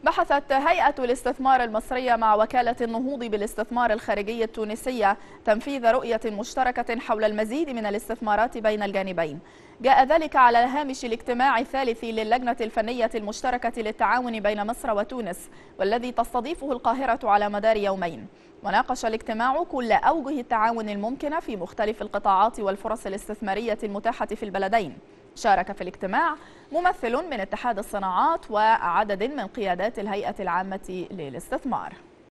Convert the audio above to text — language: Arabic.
بحثت هيئة الاستثمار المصرية مع وكالة النهوض بالاستثمار الخارجي التونسية تنفيذ رؤية مشتركة حول المزيد من الاستثمارات بين الجانبين. جاء ذلك على هامش الاجتماع الثالث للجنة الفنية المشتركة للتعاون بين مصر وتونس، والذي تستضيفه القاهرة على مدار يومين. وناقش الاجتماع كل أوجه التعاون الممكنة في مختلف القطاعات والفرص الاستثمارية المتاحة في البلدين. شارك في الاجتماع ممثل من اتحاد الصناعات وعدد من قيادات الهيئة العامة للاستثمار.